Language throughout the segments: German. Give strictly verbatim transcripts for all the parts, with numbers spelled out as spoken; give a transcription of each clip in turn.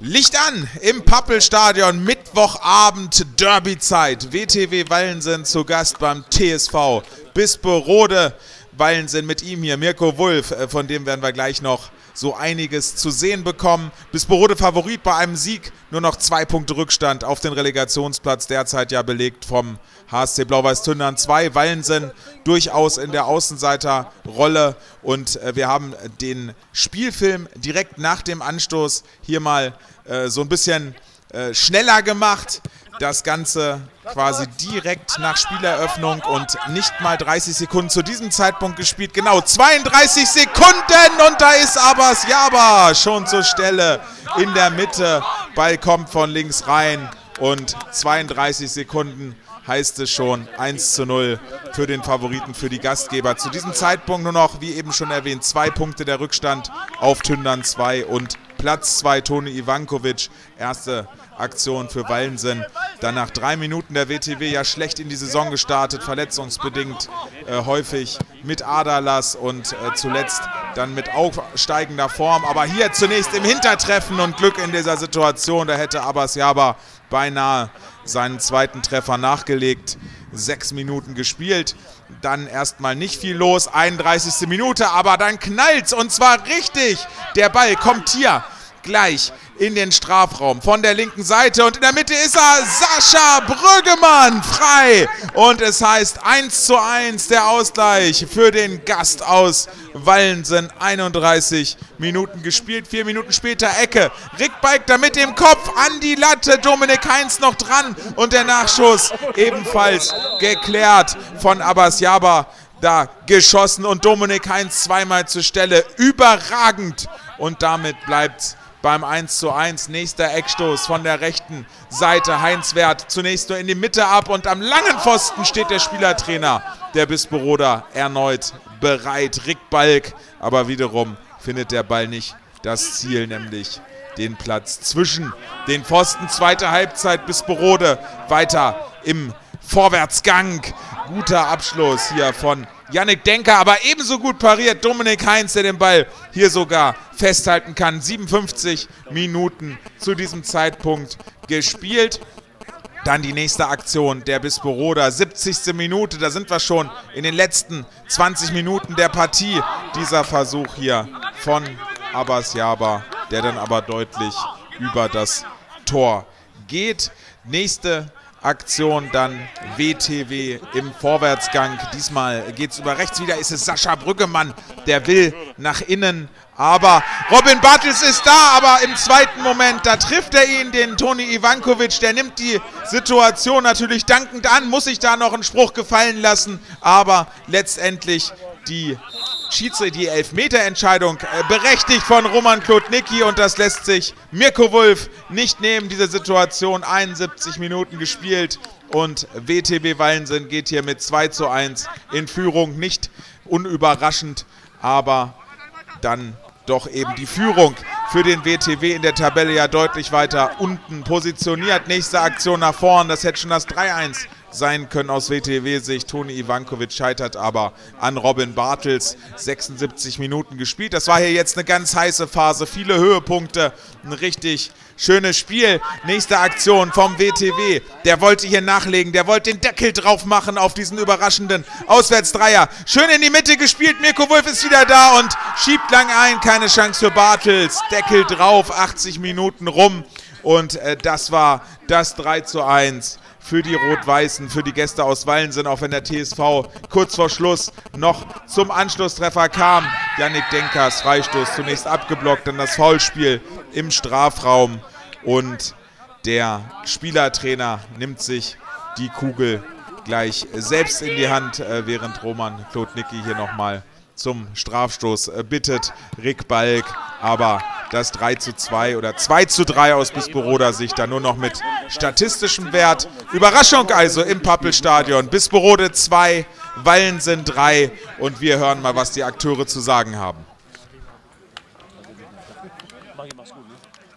Licht an im Pappelstadion, Mittwochabend, Derbyzeit. W T W Wallensen zu Gast beim T S V Bisperode Wallensen. Mit ihm hier Mirko Wulf, von dem werden wir gleich noch so einiges zu sehen bekommen. Bisperode Favorit bei einem Sieg, nur noch zwei Punkte Rückstand auf den Relegationsplatz, derzeit ja belegt vom H S C Blau-Weiß Tündern zwei. Wallensen durchaus in der Außenseiterrolle und äh, wir haben den Spielfilm direkt nach dem Anstoß hier mal äh, so ein bisschen äh, schneller gemacht. Das Ganze quasi direkt nach Spieleröffnung und nicht mal dreißig Sekunden zu diesem Zeitpunkt gespielt. Genau, zweiunddreißig Sekunden und da ist Abbas Jaba schon zur Stelle in der Mitte. Ball kommt von links rein und zweiunddreißig Sekunden heißt es schon eins zu null für den Favoriten, für die Gastgeber. Zu diesem Zeitpunkt nur noch, wie eben schon erwähnt, zwei Punkte der Rückstand auf Tündern zwei und Platz zwei Toni Ivankovic. Erste Aktion für Wallensen. Dann nach drei Minuten der W T W ja schlecht in die Saison gestartet, verletzungsbedingt äh, häufig mit Aderlass und äh, zuletzt dann mit aufsteigender Form. Aber hier zunächst im Hintertreffen und Glück in dieser Situation. Da hätte Abbas Jaba beinahe seinen zweiten Treffer nachgelegt. Sechs Minuten gespielt. Dann erstmal nicht viel los. einunddreißigste Minute, aber dann knallt's und zwar richtig. Der Ball kommt hier gleich in den Strafraum von der linken Seite und in der Mitte ist er, Sascha Brüggemann, frei und es heißt eins zu eins der Ausgleich für den Gast aus Wallensen. einunddreißig Minuten gespielt, vier Minuten später Ecke, Rick Balk da mit dem Kopf an die Latte, Dominik Heinz noch dran und der Nachschuss ebenfalls geklärt von Abbas Jaba, da geschossen und Dominik Heinz zweimal zur Stelle, überragend und damit bleibt beim eins zu eins. Nächster Eckstoß von der rechten Seite. Heinz wehrt zunächst nur in die Mitte ab und am langen Pfosten steht der Spielertrainer der Bisperoder erneut bereit. Rick Balk, aber wiederum findet der Ball nicht das Ziel, nämlich den Platz zwischen den Pfosten. Zweite Halbzeit, Bisperode weiter im Vorwärtsgang. Guter Abschluss hier von Yannick Denker, aber ebenso gut pariert Dominik Heinz, der den Ball hier sogar festhalten kann. siebenundfünfzig Minuten zu diesem Zeitpunkt gespielt. Dann die nächste Aktion der Bisperoder, siebzigste Minute, da sind wir schon in den letzten zwanzig Minuten der Partie. Dieser Versuch hier von Abbas Jaba, der dann aber deutlich über das Tor geht. Nächste Aktion dann W T W im Vorwärtsgang. Diesmal geht es über rechts wieder, ist es Sascha Brüggemann, der will nach innen. Aber Robin Bartels ist da, aber im zweiten Moment, da trifft er ihn, den Toni Ivankovic. Der nimmt die Situation natürlich dankend an, muss sich da noch einen Spruch gefallen lassen. Aber letztendlich die Schiedsrichter, die Elfmeterentscheidung äh, berechtigt von Roman Klodnicki und das lässt sich Mirko Wulf nicht nehmen, diese Situation. einundsiebzig Minuten gespielt und W T W Wallensen geht hier mit zwei zu eins in Führung. Nicht unüberraschend, aber dann doch eben die Führung für den W T W in der Tabelle ja deutlich weiter unten positioniert. Nächste Aktion nach vorn, das hätte schon das drei eins sein können aus W T W-Sicht. Toni Ivankovic scheitert aber an Robin Bartels. sechsundsiebzig Minuten gespielt. Das war hier jetzt eine ganz heiße Phase. Viele Höhepunkte. Ein richtig schönes Spiel. Nächste Aktion vom W T W. Der wollte hier nachlegen. Der wollte den Deckel drauf machen auf diesen überraschenden Auswärtsdreier. Schön in die Mitte gespielt. Mirko Wulf ist wieder da und schiebt lang ein. Keine Chance für Bartels. Deckel drauf. achtzig Minuten rum. Und äh, das war das drei zu eins. Für die Rot-Weißen, für die Gäste aus Wallensen, auch wenn der T S V kurz vor Schluss noch zum Anschlusstreffer kam. Yannick Denkers Freistoß zunächst abgeblockt, dann das Foulspiel im Strafraum und der Spielertrainer nimmt sich die Kugel gleich selbst in die Hand, während Roman Klodnicki hier nochmal zum Strafstoß bittet. Rick Balk, aber das drei zu zwei oder zwei zu drei aus Bisperoder Sicht dann nur noch mit statistischem Wert. Überraschung also im Pappelstadion. Bisperode zwei, Wallensen drei und wir hören mal, was die Akteure zu sagen haben.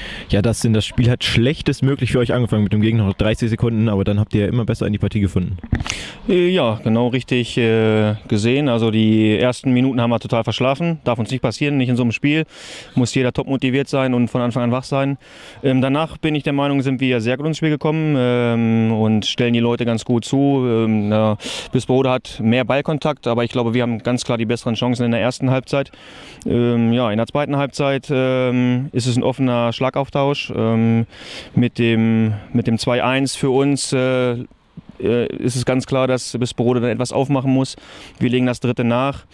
Ja, das denn das Spiel hat schlechtestmöglich für euch angefangen mit dem Gegner noch dreißig Sekunden, aber dann habt ihr ja immer besser in die Partie gefunden. Ja, genau richtig äh, gesehen. Also die ersten Minuten haben wir total verschlafen. Darf uns nicht passieren, nicht in so einem Spiel. Muss jeder top motiviert sein und von Anfang an wach sein. Ähm, danach bin ich der Meinung, sind wir sehr gut ins Spiel gekommen ähm, und stellen die Leute ganz gut zu. Ähm, na, Bisperode hat mehr Ballkontakt, aber ich glaube, wir haben ganz klar die besseren Chancen in der ersten Halbzeit. Ähm, ja, in der zweiten Halbzeit ähm, ist es ein offener Schlagauftausch. Ähm, mit dem, mit dem zwei eins für uns äh, ist es ganz klar, dass Bisperode dann etwas aufmachen muss. Wir legen das dritte nach.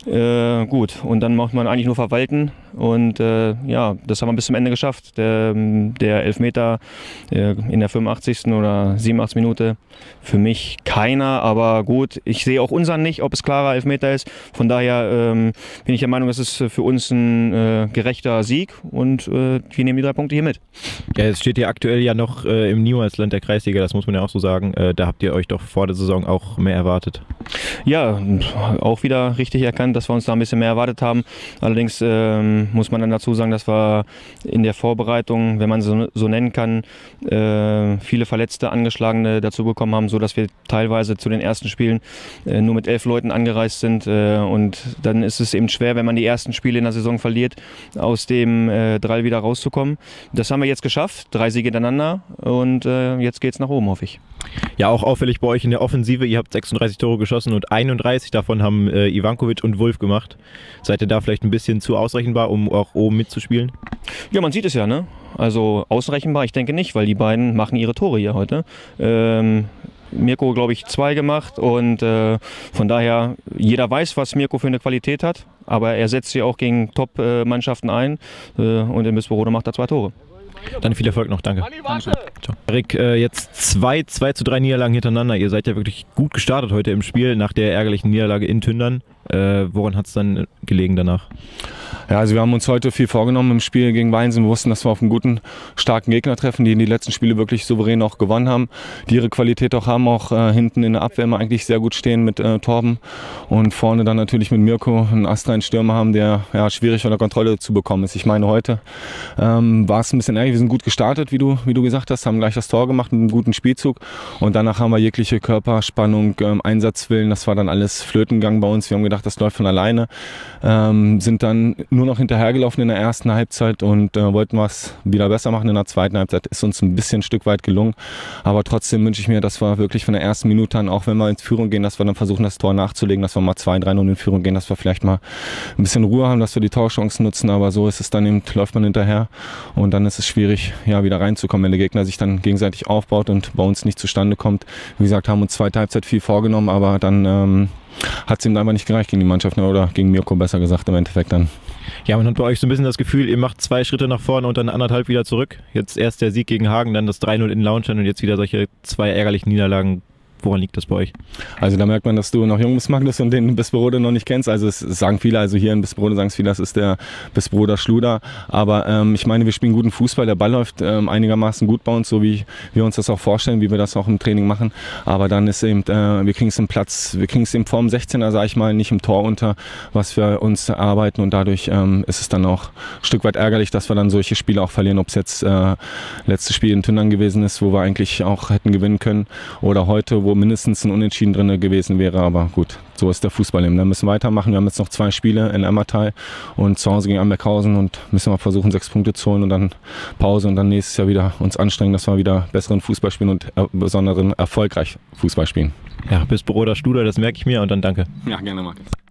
Äh, gut, und dann macht man eigentlich nur verwalten. Und äh, ja, das haben wir bis zum Ende geschafft. Der, der Elfmeter äh, in der fünfundachtzigsten oder siebenundachtzigsten Minute für mich keiner. Aber gut, ich sehe auch unseren nicht, ob es klarer Elfmeter ist. Von daher ähm, bin ich der Meinung, es ist für uns ein äh, gerechter Sieg. Und äh, wir nehmen die drei Punkte hier mit. Ja, es steht hier aktuell ja noch äh, im Niemalsland der Kreisliga, das muss man ja auch so sagen. Äh, da habt ihr euch doch vor der Saison auch mehr erwartet. Ja, auch wieder richtig erkannt, dass wir uns da ein bisschen mehr erwartet haben. Allerdings ähm, muss man dann dazu sagen, dass wir in der Vorbereitung, wenn man so, so nennen kann, äh, viele Verletzte, Angeschlagene dazu bekommen haben, sodass wir teilweise zu den ersten Spielen äh, nur mit elf Leuten angereist sind. Äh, und dann ist es eben schwer, wenn man die ersten Spiele in der Saison verliert, aus dem äh, Drall wieder rauszukommen. Das haben wir jetzt geschafft, drei Siege hintereinander und äh, jetzt geht es nach oben, hoffe ich. Ja, auch auffällig bei euch in der Offensive. Ihr habt sechsunddreißig Tore geschossen und einunddreißig davon haben äh, Ivankovic und Wulff gemacht. Seid ihr da vielleicht ein bisschen zu ausrechenbar, um auch oben mitzuspielen? Ja, man sieht es ja, ne? Also ausrechenbar, ich denke nicht, weil die beiden machen ihre Tore hier heute. Ähm, Mirko, glaube ich, zwei gemacht und äh, von daher, jeder weiß, was Mirko für eine Qualität hat, aber er setzt sie auch gegen Top-Mannschaften ein äh, und in Bisperode macht er zwei Tore. Dann viel Erfolg noch, danke. Danke. Ciao. Erik, äh, jetzt zwei, zwei zu drei Niederlagen hintereinander. Ihr seid ja wirklich gut gestartet heute im Spiel nach der ärgerlichen Niederlage in Tündern. Äh, woran hat es dann gelegen danach? Ja, also wir haben uns heute viel vorgenommen im Spiel gegen Weinsen. Wir wussten, dass wir auf einen guten, starken Gegner treffen, die in die letzten Spiele wirklich souverän auch gewonnen haben, die ihre Qualität auch haben, auch äh, hinten in der Abwehr immer eigentlich sehr gut stehen mit äh, Torben und vorne dann natürlich mit Mirko einen astreinen Stürmer haben, der ja, schwierig unter Kontrolle zu bekommen ist. Ich meine, heute ähm, war es ein bisschen ärgerlich. Wir sind gut gestartet, wie du, wie du gesagt hast, haben gleich das Tor gemacht mit einem guten Spielzug und danach haben wir jegliche Körperspannung, ähm, Einsatzwillen, das war dann alles flöten gegangen bei uns. Wir haben gedacht, das läuft von alleine, ähm, sind dann nur noch hinterhergelaufen in der ersten Halbzeit und äh, wollten was wieder besser machen. In der zweiten Halbzeit ist uns ein bisschen ein Stück weit gelungen, aber trotzdem wünsche ich mir, dass wir wirklich von der ersten Minute an, auch wenn wir in Führung gehen, dass wir dann versuchen, das Tor nachzulegen, dass wir mal zwei, drei null in Führung gehen, dass wir vielleicht mal ein bisschen Ruhe haben, dass wir die Torchancen nutzen, aber so ist es dann eben, läuft man hinterher und dann ist es schwierig, ja, wieder reinzukommen, wenn der Gegner sich dann gegenseitig aufbaut und bei uns nicht zustande kommt. Wie gesagt, haben uns zweite Halbzeit viel vorgenommen, aber dann ähm, hat es ihm einfach nicht gereicht gegen die Mannschaft oder gegen Mirko, besser gesagt, im Endeffekt dann. Ja, man hat bei euch so ein bisschen das Gefühl, ihr macht zwei Schritte nach vorne und dann anderthalb wieder zurück. Jetzt erst der Sieg gegen Hagen, dann das drei null in Launstein und jetzt wieder solche zwei ärgerlichen Niederlagen. Woran liegt das bei euch? Also da merkt man, dass du noch jung bist, Magnus, und den Bisperode noch nicht kennst. Also es, es sagen viele, also hier in Bisperode sagen es viele, das ist der Bisperoder Schluder. Aber ähm, ich meine, wir spielen guten Fußball, der Ball läuft ähm, einigermaßen gut bei uns, so wie wir uns das auch vorstellen, wie wir das auch im Training machen. Aber dann ist eben, äh, wir kriegen es im Platz, wir kriegen es eben vorm sechzehner, sage ich mal, nicht im Tor unter, was wir uns erarbeiten. Und dadurch ähm, ist es dann auch ein Stück weit ärgerlich, dass wir dann solche Spiele auch verlieren. Ob es jetzt äh, letztes Spiel in Tündern gewesen ist, wo wir eigentlich auch hätten gewinnen können, oder heute, wo mindestens ein Unentschieden drin gewesen wäre, aber gut, so ist der Fußball eben. Da müssen wir weitermachen. Wir haben jetzt noch zwei Spiele in Emmertal und zu Hause gegen Amberghausen und müssen wir versuchen, sechs Punkte zu holen und dann Pause und dann nächstes Jahr wieder uns anstrengen, dass wir wieder besseren Fußball spielen und äh, besonderen erfolgreich Fußball spielen. Ja, Bisperoder Schluder, das merke ich mir und dann danke. Ja, gerne, Markus.